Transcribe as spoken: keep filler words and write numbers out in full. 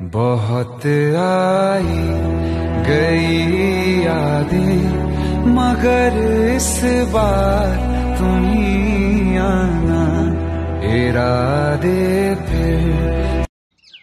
बहुत आई गई यादें मगर इस बार तुम ही आना, इरादे फिर